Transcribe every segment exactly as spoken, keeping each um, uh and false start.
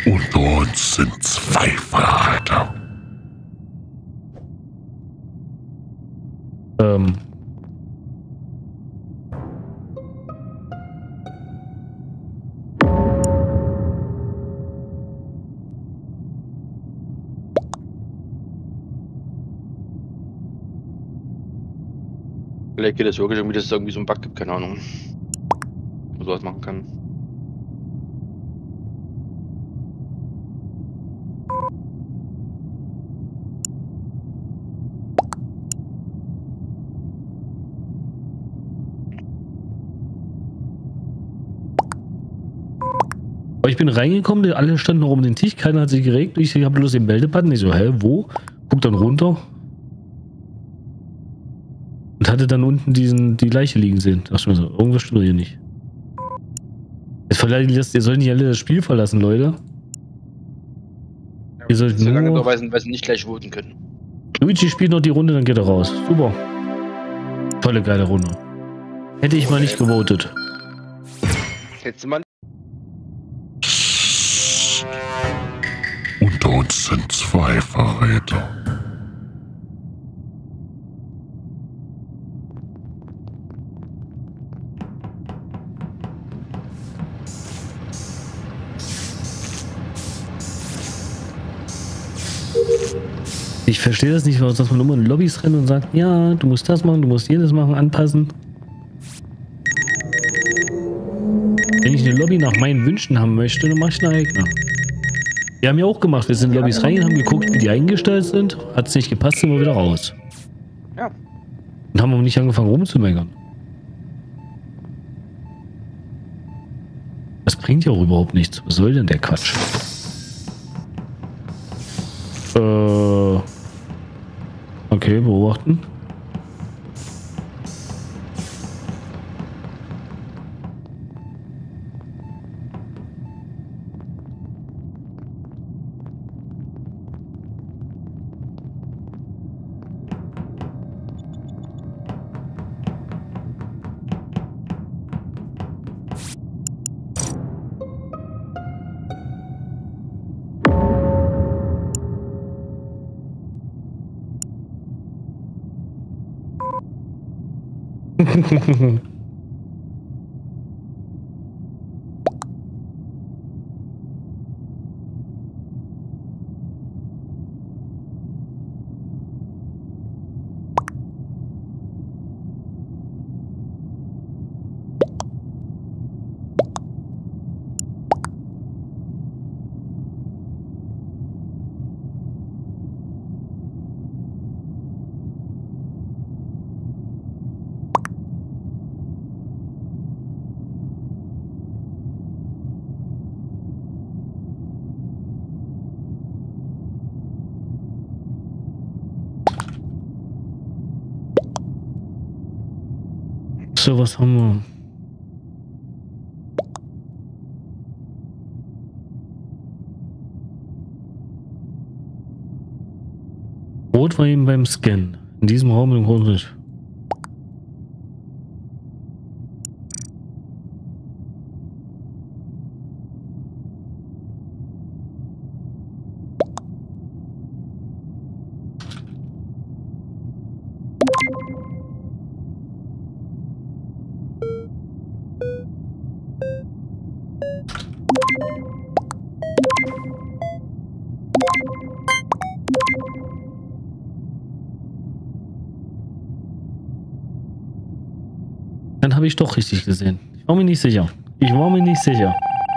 Unter uns sind zwei Verräter. Ähm. Vielleicht geht es wirklich irgendwie, dass es irgendwie so einen Bug gibt, keine Ahnung. Man sowas machen kann. Aber ich bin reingekommen, alle standen noch um den Tisch, keiner hat sich geregt. Ich habe bloß den Meldebutton. Ich so, hä, wo? Guck dann runter. Und hatte dann unten diesen, die Leiche liegen sehen. Dachte ich mir so, irgendwas stimmt hier nicht. Jetzt verlasst, ihr sollt nicht alle das Spiel verlassen, Leute. Ja, Ihr sollt so lange nur... nur, weil sie, weil sie nicht gleich voten können. Luigi spielt noch die Runde, dann geht er raus. Super. Tolle, geile Runde. Hätte ich mal nicht gewotet. Hättest du mal. Unter uns sind zwei Verräter. Ich verstehe das nicht, dass man immer in Lobbys rennt und sagt, ja, du musst das machen, du musst jedes machen, anpassen. Wenn ich eine Lobby nach meinen Wünschen haben möchte, dann mache ich eine eigene. Wir haben ja auch gemacht, wir sind in Lobbys rein, haben geguckt, wie die eingestellt sind. Hat es nicht gepasst, sind wir wieder raus. Ja. Und haben aber nicht angefangen rumzumeckern. Das bringt ja auch überhaupt nichts. Was soll denn der Quatsch? Äh... Okay, beobachten. So, was haben wir? Rot war eben beim Scan. In diesem Raum im Grunde. Dann habe ich doch richtig gesehen. Ich war mir nicht sicher. Ich war mir nicht sicher.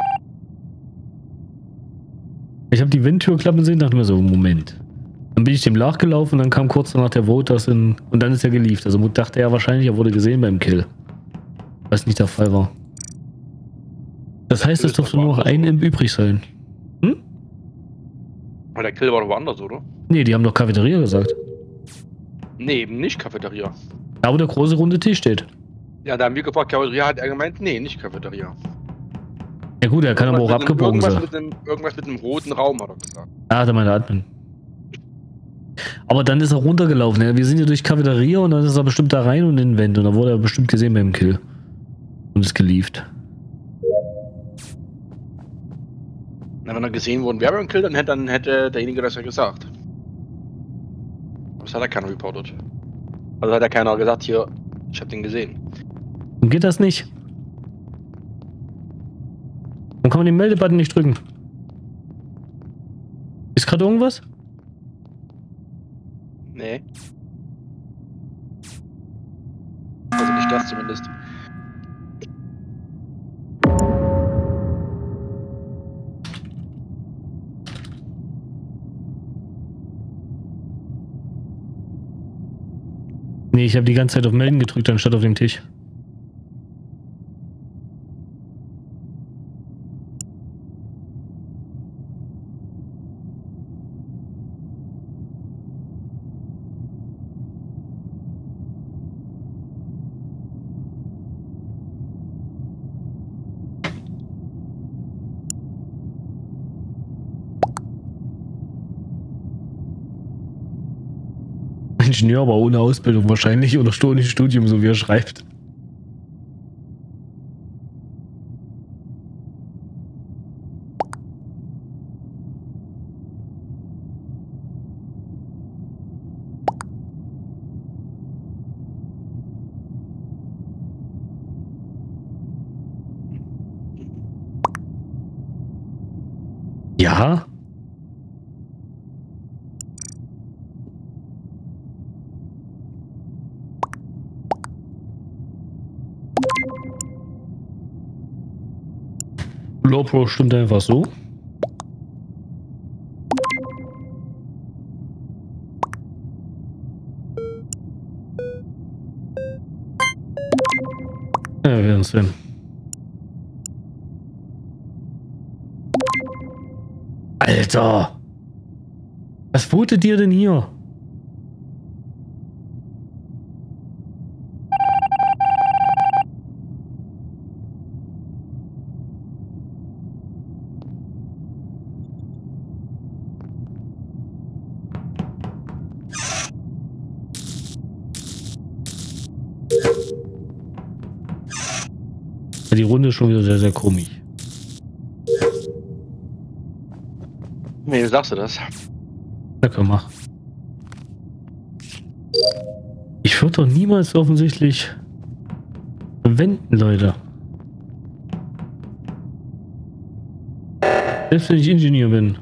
Ich habe die Windtürklappen gesehen und dachte mir so, Moment. Dann bin ich dem nachgelaufen und dann kam kurz danach der Vote, das in, und dann ist er gelieft. Also dachte er wahrscheinlich, er wurde gesehen beim Kill. Was nicht der Fall war. Das heißt, es durfte nur noch ein Imp übrig sein. Hm? Aber der Kill war doch woanders, oder? Nee, die haben doch Cafeteria gesagt. Nee, eben nicht Cafeteria. Da, wo der große runde Tisch steht. Ja, da haben wir gefragt, Cafeteria, hat er gemeint, nee, nicht Cafeteria. Ja gut, er kann aber auch Irgendwas mit abgebogen einem- sein. irgendwas mit, einem, irgendwas mit einem roten Raum, hat er gesagt. Ah, der meine Admin. Aber dann ist er runtergelaufen. Ja, wir sind ja durch Cafeteria und dann ist er bestimmt da rein und in den Vent. Und dann wurde er bestimmt gesehen beim Kill. Und ist gelieft. Na, wenn er gesehen worden wäre beim Kill, dann hätte, dann hätte derjenige das ja gesagt. Aber das hat ja keiner reportet. Also hat ja keiner gesagt, hier, ich hab den gesehen. Warum geht das nicht? Warum kann man den Meldebutton nicht drücken? Ist gerade irgendwas? Nee. Also nicht das zumindest. Nee, ich habe die ganze Zeit auf Melden gedrückt, anstatt auf dem Tisch. Ingenieur, aber ohne Ausbildung wahrscheinlich oder ohne Studium, so wie er schreibt. Ja? LowPro stimmt einfach so. Ja, wir werden es sehen. Alter! Was votet ihr denn hier? Die Runde ist schon wieder sehr, sehr komisch. Wie sagst du das? Na komm, mach. Ich würde doch niemals offensichtlich verwenden, Leute. Selbst wenn ich Ingenieur bin.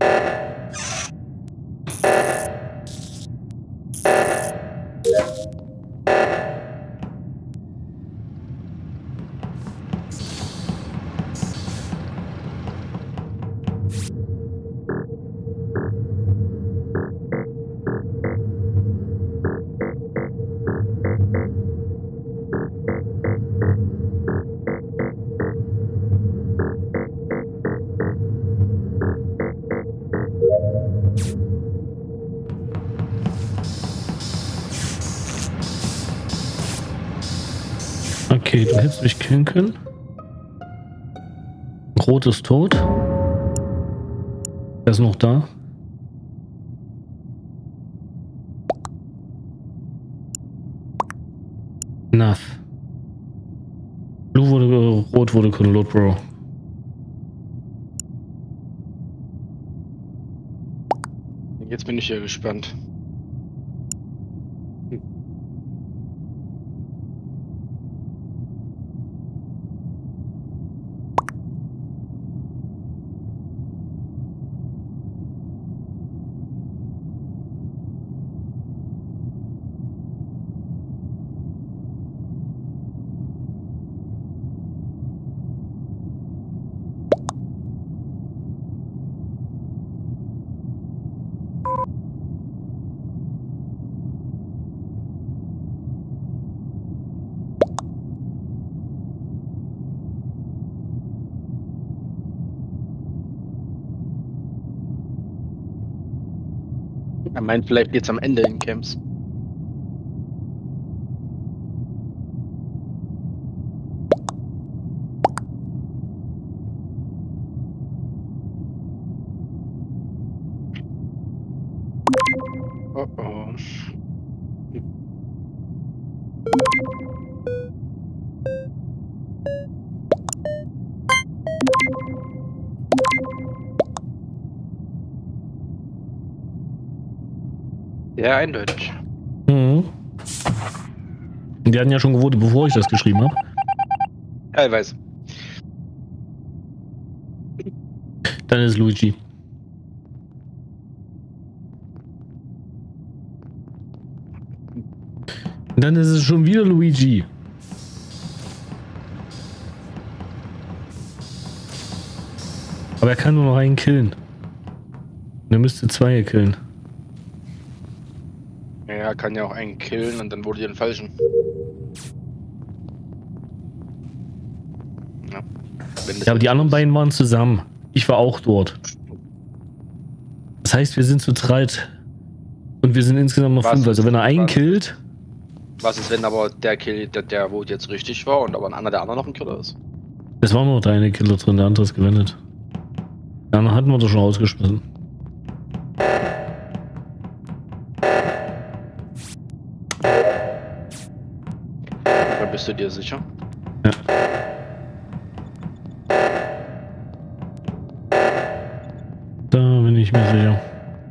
Okay, du hättest mich killen können. Rot ist tot. Er ist noch da. Enough. Blue wurde, rot wurde Colonel Bro. Jetzt bin ich ja gespannt. Er meint vielleicht jetzt am Ende in Camps. Oh oh. Ja, eindeutig. Mhm. Die hatten ja schon gewohnt, bevor ich das geschrieben habe. Teilweise. Dann ist Luigi. Dann ist es schon wieder Luigi. Aber er kann nur noch einen killen. Und er müsste zwei killen. Ja, er kann ja auch einen killen und dann wurde ihr den falschen. Ja. Wenn das Ja, aber die anderen beiden waren zusammen. Ich war auch dort. Das heißt, wir sind zu zweit. Und wir sind insgesamt noch Was fünf. Also wenn er einen was- killt. Was ist, wenn aber der Kill, der, der Vote jetzt richtig war und aber ein anderer der andere noch ein Killer ist? Es war nur der eine Killer drin, der andere ist gewendet. Der andere hatten wir doch schon rausgeschmissen. Da bist du dir sicher? Ja. Da bin ich mir sicher.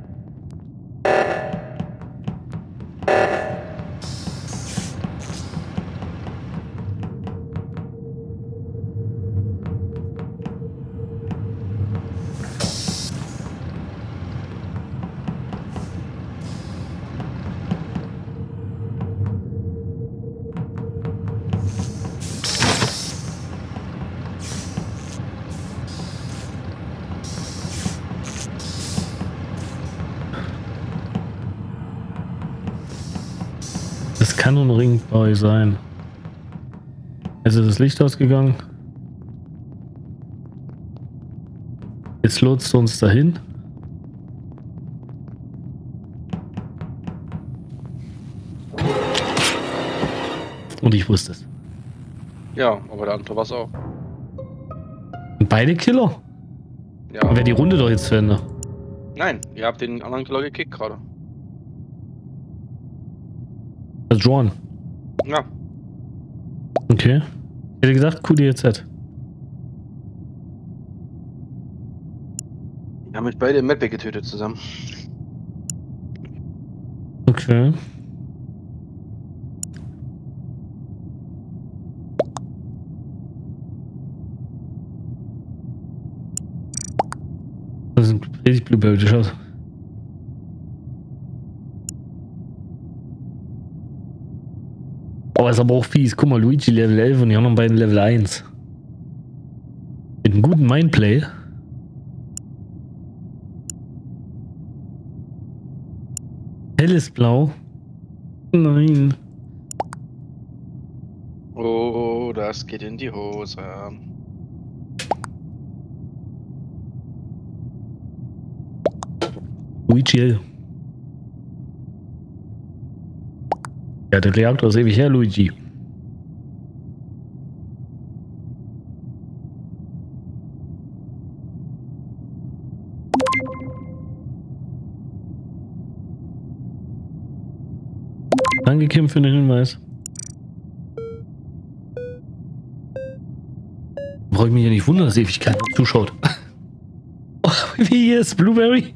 Das kann nur ein Ringboy sein. Jetzt ist das Licht ausgegangen. Jetzt lotst du uns dahin. Und ich wusste es. Ja, aber der andere war es auch. Und beide Killer? Ja. Wäre die Runde doch jetzt zu Ende. Nein, ihr habt den anderen Killer gekickt gerade. Also John. Ja. Okay. Ich hätte gedacht Q D Z. Wir haben mich beide im Map getötet zusammen. Okay. Das sind richtig Blueberry Shots. Aber ist aber auch fies. Guck mal, Luigi Level elf und die anderen beiden Level eins. Mit einem guten Mindplay. Helles Blau. Nein. Oh, das geht in die Hose. Luigi. Ja, der Reaktor ist ewig her, Luigi. Danke, Kim, für den Hinweis. Brauche ich mich ja nicht wundern, dass ewig keiner zuschaut. Oh, wie hier ist Blueberry?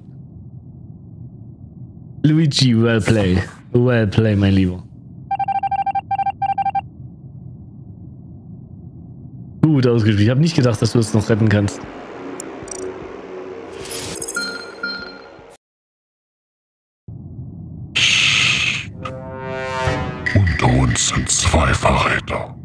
Luigi, well play. Well play, mein Lieber. Gut ausgespielt. Ich habe nicht gedacht, dass du es noch retten kannst. Unter uns sind zwei Verräter.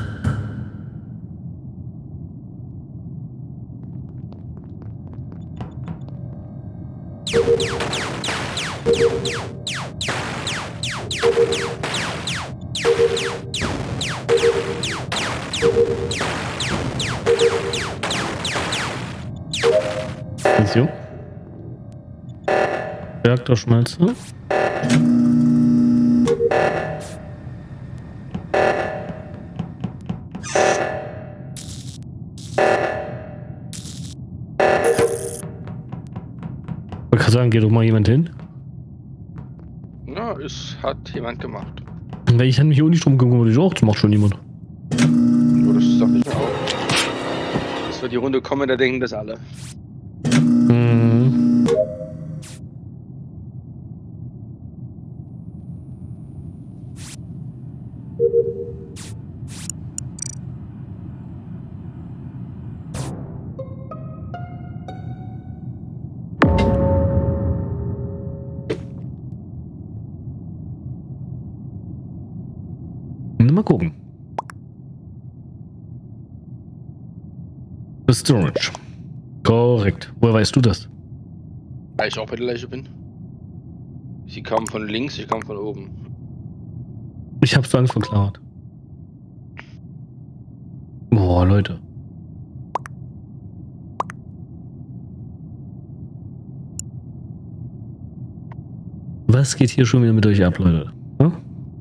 So. Reaktorschmelze. Ich kann sagen, geht doch mal jemand hin. Na, es hat jemand gemacht. Weil ich habe mich auch nicht drum gekümmert, ich auch, das macht schon jemand. So, das dachte ich mir auch. Dass wir die Runde kommen, da denken das alle. Mhm. Mal gucken. The Storage. Korrekt. Woher weißt du das? Weil ich auch bei der Leiche bin. Sie kam von links, ich kam von oben. Ich hab's Angst verklaut. Boah, Leute. Was geht hier schon wieder mit euch ab, Leute? Hm?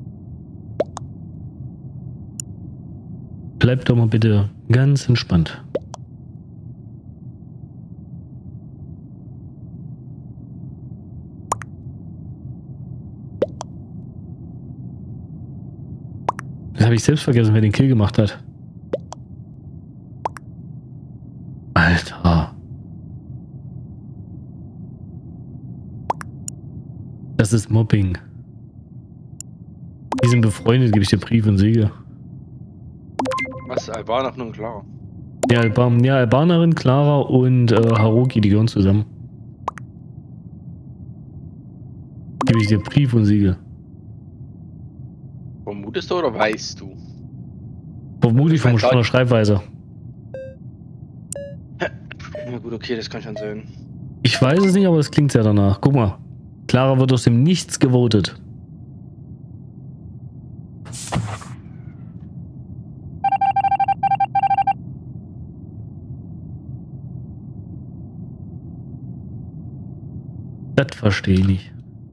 Bleibt doch mal bitte ganz entspannt. Das habe ich selbst vergessen, wer den Kill gemacht hat. Alter. Das ist Mobbing. Die sind befreundet, gebe ich dir Brief und Siegel. Was? Albaner nur klar. Ja, Alban ja, Albanerin, Clara und äh, Haruki, die gehören zusammen. Gebe ich dir Brief und Siegel. Vermutest du oder weißt du? Vermutlich von der Schreibweise. Ja gut, okay, das kann schon sein. Ich weiß es nicht, aber es klingt sehr danach. Guck mal. Clara wird aus dem Nichts gewotet. Das verstehe ich nicht.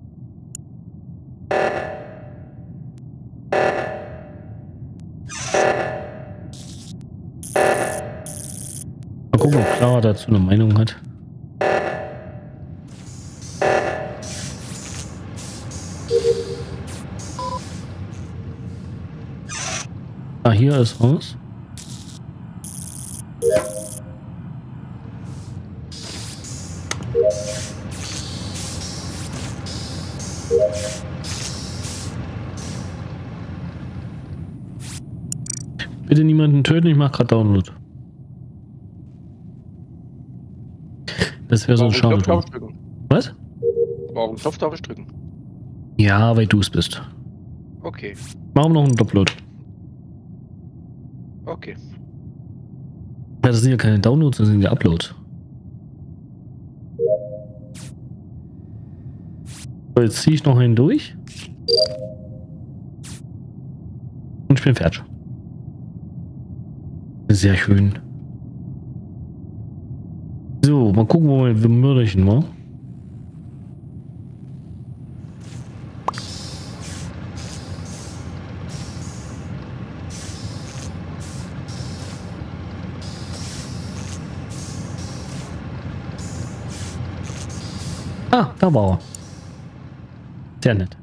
Mal gucken, ob Clara dazu eine Meinung hat. Ah, hier ist Haus. Bitte niemanden töten, ich mach gerade Download. Das wäre so ein Schaden. Was? Warum Knopf darf ich drücken? Ja, weil du es bist. Okay. Machen wir noch einen Download. Okay. Ja, das sind ja keine Downloads, das sind ja Uploads. So, jetzt ziehe ich noch einen durch. Und ich bin fertig. Sehr schön. So, mal gucken, wo wir Mörderchen war. Ah, da war er. Sehr nett.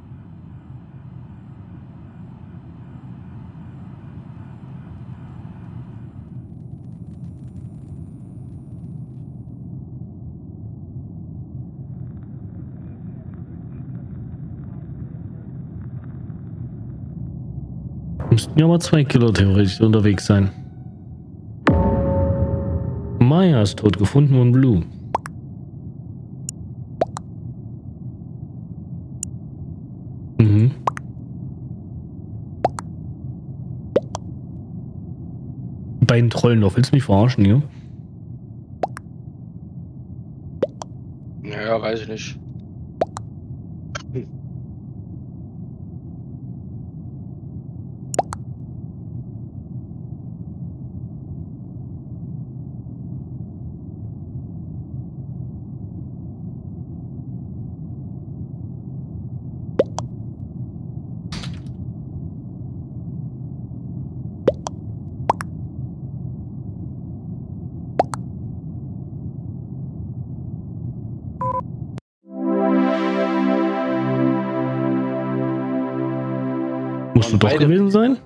Müssten ja mal zwei Kilo theoretisch unterwegs sein. Maya ist tot, gefunden von Blue. Mhm. Die beiden Trollen doch. Willst du mich verarschen, ja? Naja, weiß ich nicht. Musst du doch beide- gewesen sein?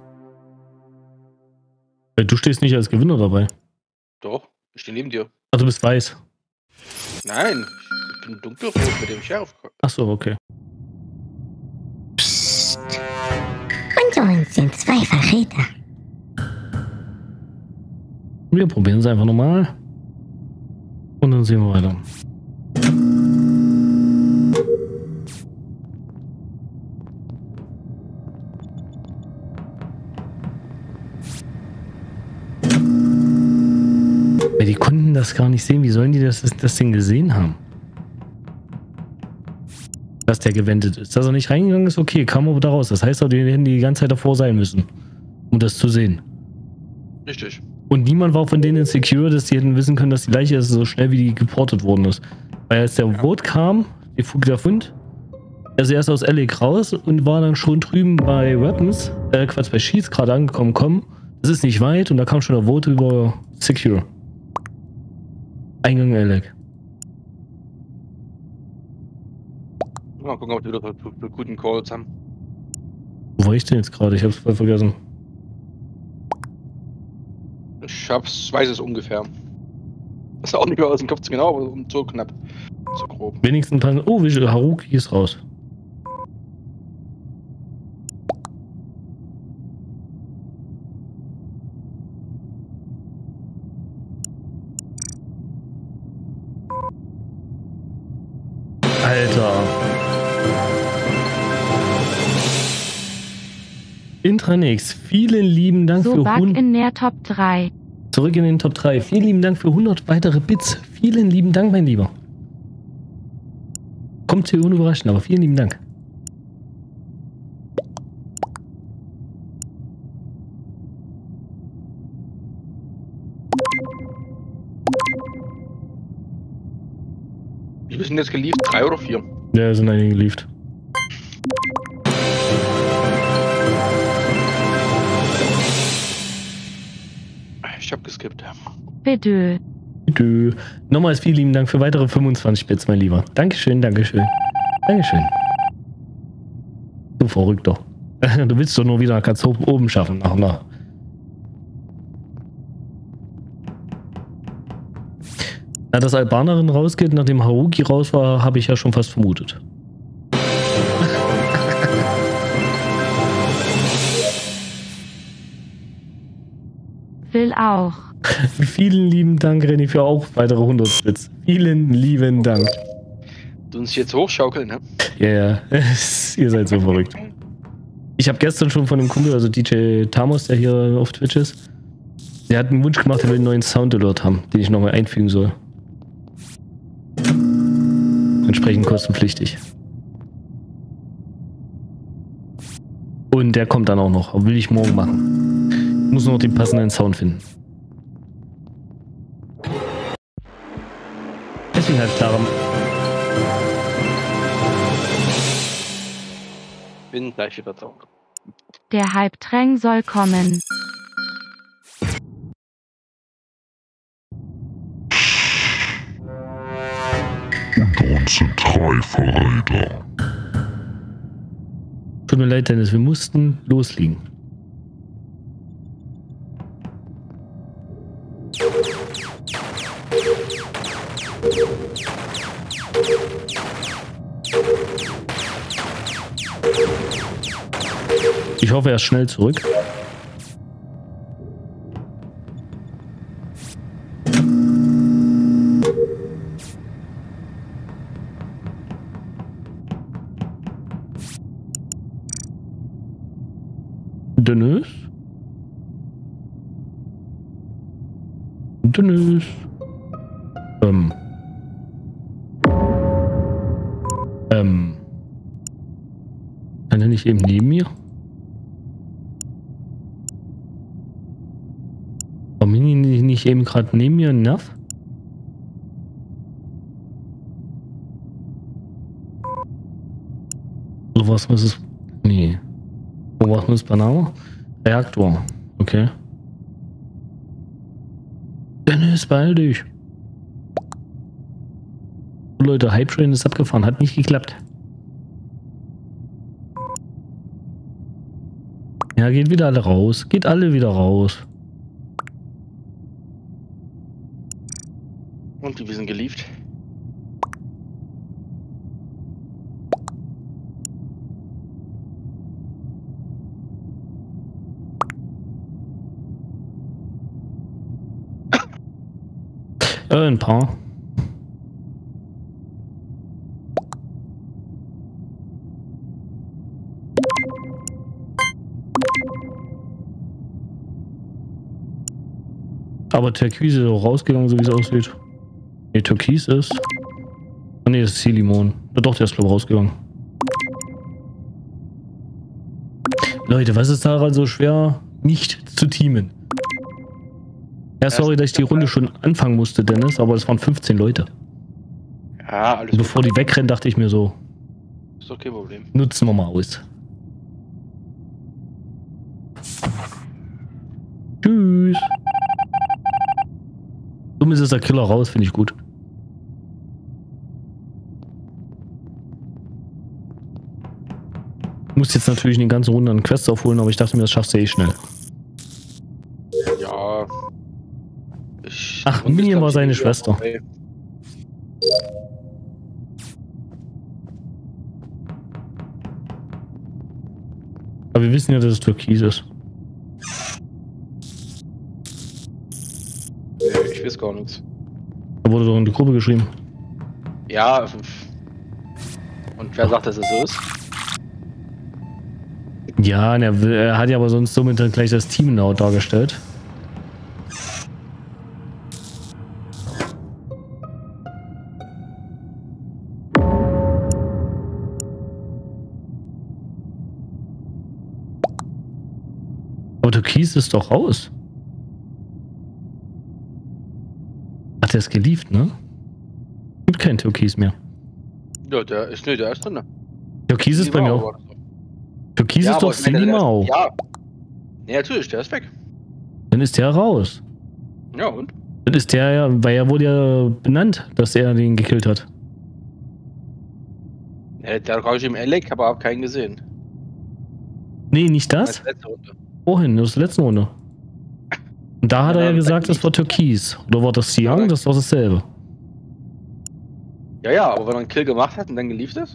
Weil du stehst nicht als Gewinner dabei. Doch, ich stehe neben dir. Ah, du bist weiß. Nein, ich bin dunkelrot mit dem Sheriff. Ach so, okay. Unter uns sind zwei Verräter. Wir probieren es einfach nochmal. Und dann sehen wir weiter. Weil die konnten das gar nicht sehen. Wie sollen die das, das Ding gesehen haben? Dass der gewendet ist. Dass er nicht reingegangen ist, okay, kam aber da raus. Das heißt auch, die hätten die ganze Zeit davor sein müssen, um das zu sehen. Richtig. Und niemand war von denen insecure, dass die hätten wissen können, dass die Leiche ist so schnell wie die geportet worden ist. Weil als der Vote kam, die Fug der Fund, also erst aus L A raus und war dann schon drüben bei Weapons, äh, Quatsch, bei Sheets gerade angekommen, kommen. Das ist nicht weit und da kam schon der Vote über Secure. Eingang L A. Mal gucken, ob wir wieder für, für guten Calls haben. Wo war ich denn jetzt gerade? Ich hab's voll vergessen. Ich hab's, weiß es ungefähr. Das ist auch nicht mehr aus dem Kopf genau, aber so knapp. So grob. Wenigstens ein paar. Oh, Visual Haruki ist raus. Alter. Intranix, vielen lieben Dank So für Bug hundert. in der Top drei. Zurück in den Top drei. Vielen lieben Dank für hundert weitere Bits. Vielen lieben Dank, mein Lieber. Kommt hier unüberraschend, aber vielen lieben Dank. Wie sind jetzt geliefert? Drei oder vier? Ja, sind einige geliefert. Ich hab geskippt. Bitte. Bitte. Nochmals vielen lieben Dank für weitere fünfundzwanzig Bits, mein Lieber. Dankeschön, Dankeschön. Dankeschön. Du Verrückter. Du willst doch nur wieder ganz hoch oben schaffen. Nach, nach. Na, dass Albanerin rausgeht, nachdem Haruki raus war, habe ich ja schon fast vermutet. Will auch. Vielen lieben Dank, Renny, für auch weitere hundert Bits. Vielen lieben Dank. Du uns jetzt hochschaukeln, ne? Ja, ja. Ihr seid so verrückt. Ich habe gestern schon von dem Kumpel, also D J Tamos, der hier auf Twitch ist, der hat einen Wunsch gemacht, er will einen neuen Sound Alert haben, den ich nochmal einfügen soll. Entsprechend kostenpflichtig. Und der kommt dann auch noch, aber will ich morgen machen. Ich muss nur noch den passenden Sound finden. Deswegen halt klar. Bin gleich wieder da. Der Hype-Train soll kommen. Unter uns sind drei Verräter. Tut mir leid, Dennis, wir mussten loslegen. Ich hoffe, er ist schnell zurück. Dennis? Dennis? Ähm. Ähm. Kann er nicht eben neben mir? Warum bin ich nicht eben gerade neben mir ein Nerv? So was muss es. Nee. Wo was muss Banana? Reaktor. Okay. Dennis, beeil dich. Leute, Hype Train ist abgefahren. Hat nicht geklappt. Ja, geht wieder alle raus. Geht alle wieder raus. Und die wir sind geliefert. Äh, ein paar. Aber Türkis ist auch rausgegangen, so wie es aussieht. Ne, Türkis ist... Ah ne, das ist Silimon. Ja, doch, der ist glaube ich rausgegangen. Leute, was ist daran so schwer, nicht zu teamen? Ja, sorry, dass ich die Runde schon anfangen musste, Dennis, aber es waren fünfzehn Leute. Ja, alles Und bevor die wegrennen, dachte ich mir so, ist doch kein Problem. nutzen wir mal aus. Tschüss. Dumm ist es der Killer raus, finde ich gut. Ich muss jetzt natürlich in die ganze Runde einen Quest aufholen, aber ich dachte mir, das schaffst du eh schnell. Ja. Ich Ach, und Minion das war seine glaub ich, Schwester. okay. Aber wir wissen ja, dass es Türkis ist. Nee, ich weiß gar nichts. Da wurde doch in die Gruppe geschrieben. Ja. Und wer sagt, dass es so ist? Ja, und er, will- er hat ja aber sonst somit dann gleich das Team laut dargestellt. Aber Türkis ist doch raus. Ach, der ist gelieft, ne? Gibt kein Türkis mehr. Ja, der ist, nee, der ist drin. Türkis ist bei mir auch. Türkis ist doch Silimau. Ja. Nee, natürlich, der ist weg. Dann ist der raus. Ja, und? Dann ist der ja, weil er wurde ja benannt, dass er den gekillt hat. Ja, der rausch im Elec, aber hab keinen gesehen. Nee, nicht das. Als letzte Runde. Wohin? Das ist die letzte Runde. Und da hat Ja, er ja dann gesagt, das war Türkis. Oder war das Siang? Das war dasselbe. Ja, ja, aber wenn er einen Kill gemacht hat und dann gelieft ist?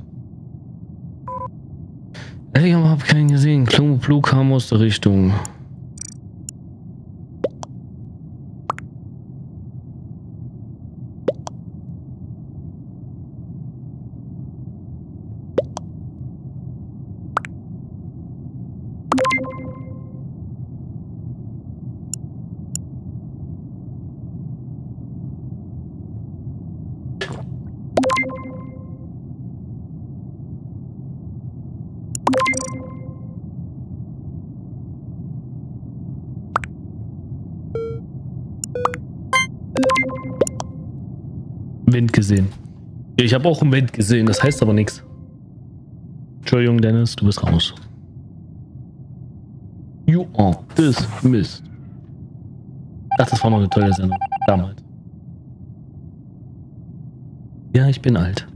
Ich hab keinen gesehen. Klum Blue kam aus der Richtung. Wind gesehen. Ich habe auch einen Wind gesehen, das heißt aber nichts. Entschuldigung, Dennis, du bist raus. You are dismissed. Ach, das war noch eine tolle Sendung. Damals. Ja, ich bin alt.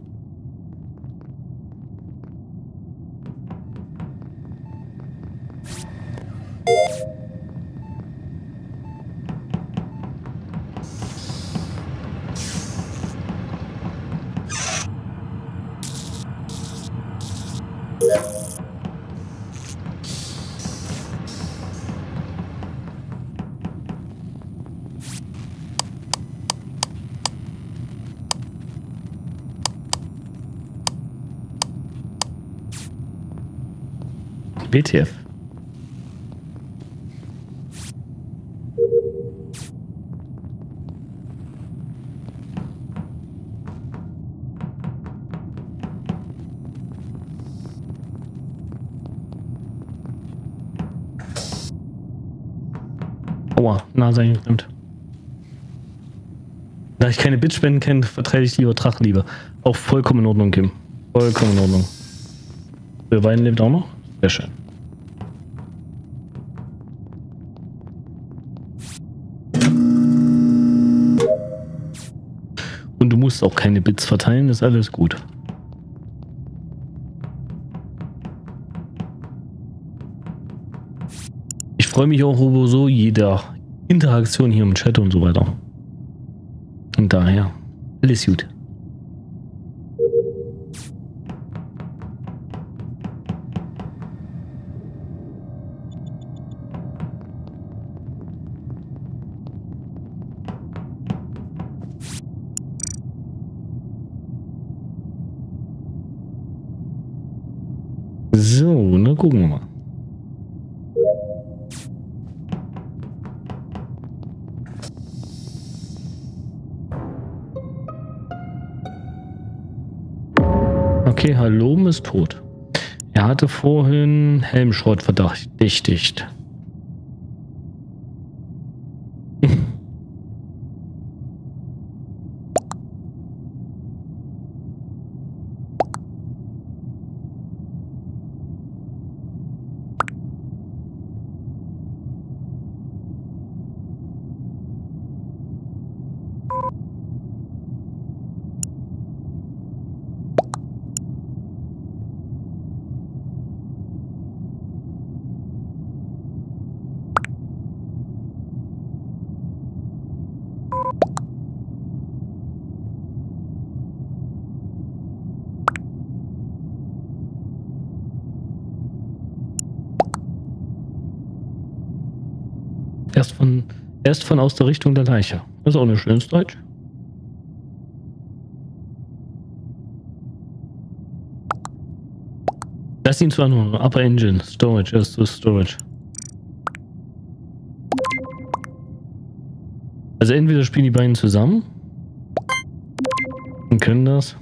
W T F. Aua, Nase eingeklemmt. Da ich keine Bitspenden kenne, vertreibe ich lieber Drachenliebe. Auch vollkommen in Ordnung, Kim. Vollkommen in Ordnung. Der Wein lebt auch noch? Sehr schön. Und du musst auch keine Bits verteilen, ist alles gut. Ich freue mich auch über so jede Interaktion hier im Chat und so weiter. Und daher, alles gut. So, na gucken wir mal. Okay, Halom ist tot. Er hatte vorhin Helmschrott verdächtigt. Erst von, erst von aus der Richtung der Leiche. Das ist auch nicht schönes Deutsch. Lass ihn zwar nur Upper Engine, Storage, erst zu Storage. Also entweder spielen die beiden zusammen und können das.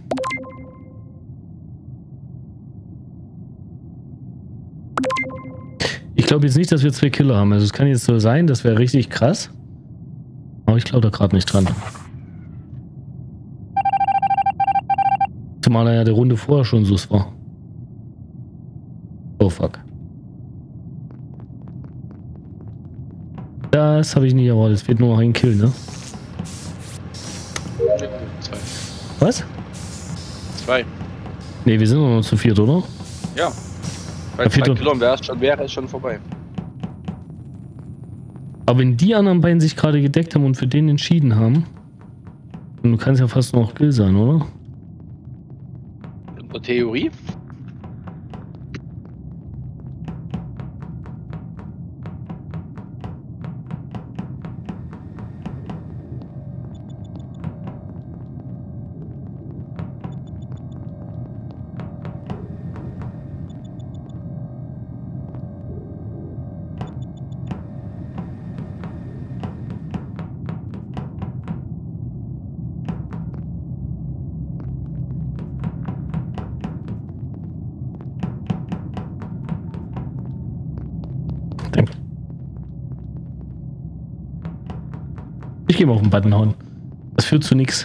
Ich glaube jetzt nicht, dass wir zwei Killer haben. Also es kann jetzt so sein, das wäre richtig krass. Aber ich glaube da gerade nicht dran. Zumal er ja der Runde vorher schon so war. Oh fuck. Das habe ich nicht erwartet. Es wird nur noch ein Kill, ne? Zwei. Was? Zwei. Ne, wir sind noch zu viert, oder? Ja. Bei Da zwei fehlt Kilo wäre es schon, wäre es schon vorbei. Aber wenn die anderen beiden sich gerade gedeckt haben und für den entschieden haben, dann kann es ja fast noch Kill sein, oder? In der Theorie? Danke. Ich gehe mal auf den Button hauen. Das führt zu nichts.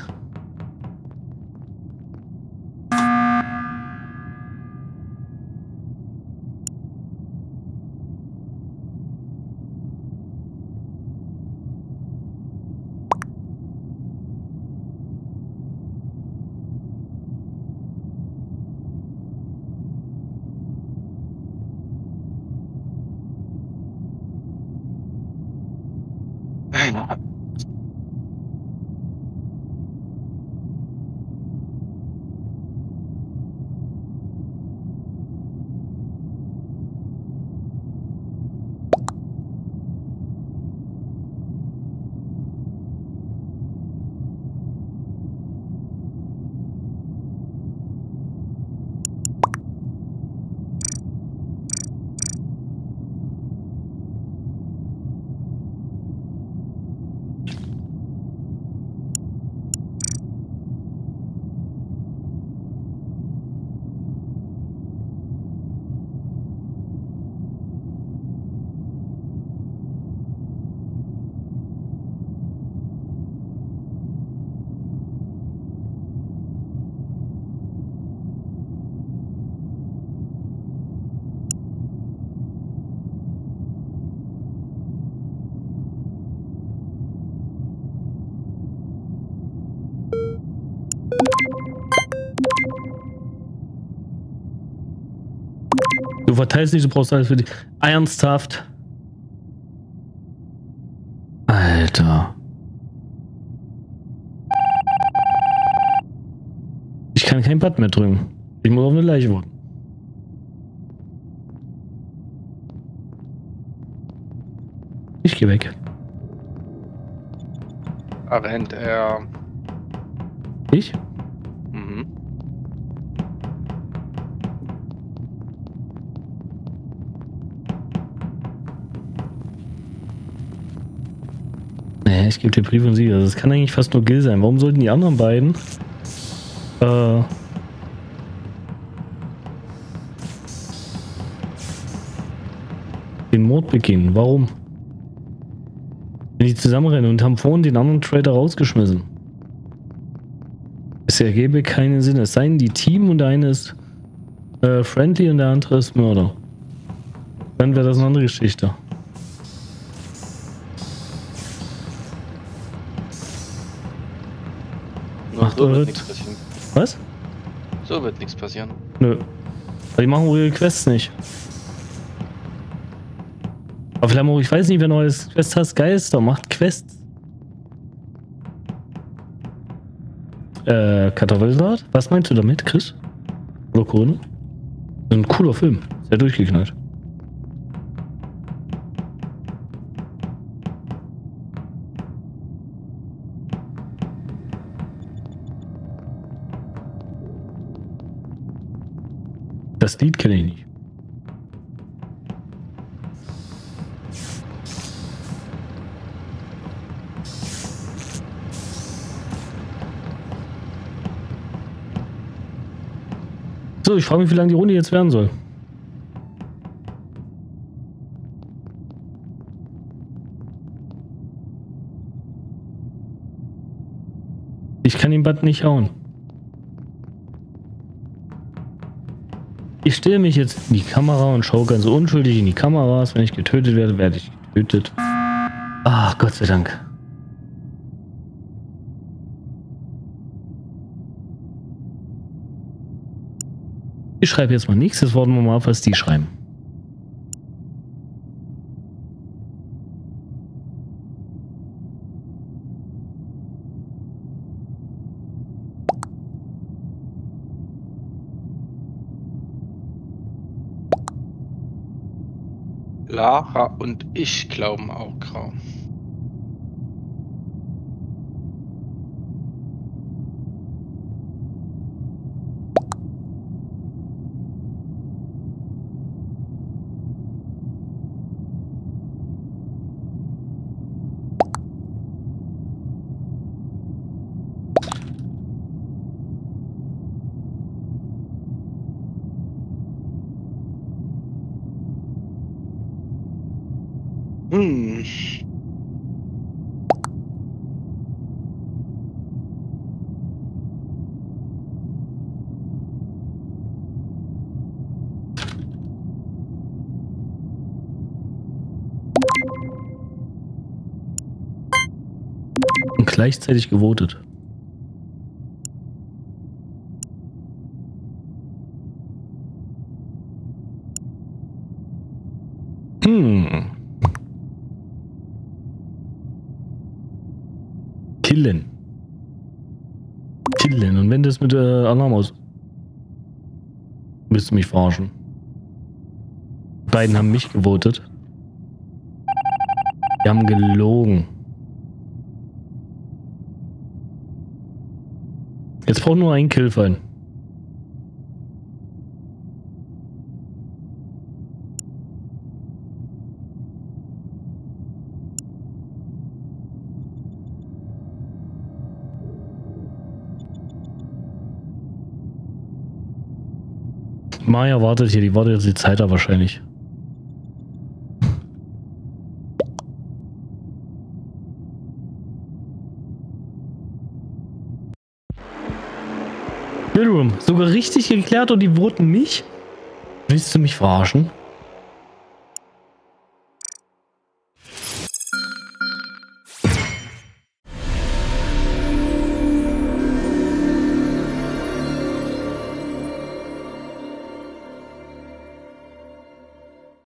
Du verteilst nicht, du brauchst alles für dich. Ernsthaft? Alter. Ich kann kein Button mehr drücken. Ich muss auf eine Leiche warten. Ich gehe weg. Ah, rennt er. Ich? Mhm. Nee, ich gebe dir Brief und Siegel. Also es kann eigentlich fast nur Gil sein. Warum sollten die anderen beiden äh, den Mord begehen. Warum? Wenn die zusammenrennen und haben vorhin den anderen Trader rausgeschmissen. Es ergebe keinen Sinn. Es seien die Team und der eine ist äh, friendly und der andere ist Mörder. Dann wäre das eine andere Geschichte. Nur Macht so eure- wird nichts passieren. Was? So wird nichts passieren. Nö. Weil die machen ihre Quests nicht. Aber vielleicht auch, ich weiß nicht, wer neues Quest hast, Geister, macht Quests. Äh, Kartoffelsalat? Was meinst du damit, Chris? Oder Corona? Ein cooler Film. Sehr durchgeknallt. Das Lied kenne ich nicht. So, ich frage mich, wie lange die Runde jetzt werden soll. Ich kann den Button nicht hauen. Ich stelle mich jetzt in die Kamera und schaue ganz unschuldig in die Kameras. Wenn ich getötet werde, werde ich getötet. Ach, Gott sei Dank. Ich schreibe jetzt mal nichts. Jetzt warten wir mal ab, was die schreiben. Lara und ich glauben auch grau. Hm. Und gleichzeitig gewotet. Hm. Killen. Killen. Und wenn das mit äh, Alarm aus... Willst du mich verarschen? Die beiden haben mich gewotet. Die haben gelogen. Jetzt braucht nur ein Kill fallen. Maya wartet hier, die wartet jetzt die Zeit da wahrscheinlich. Bedroom, sogar richtig geklärt und die voten mich? Willst du mich verarschen?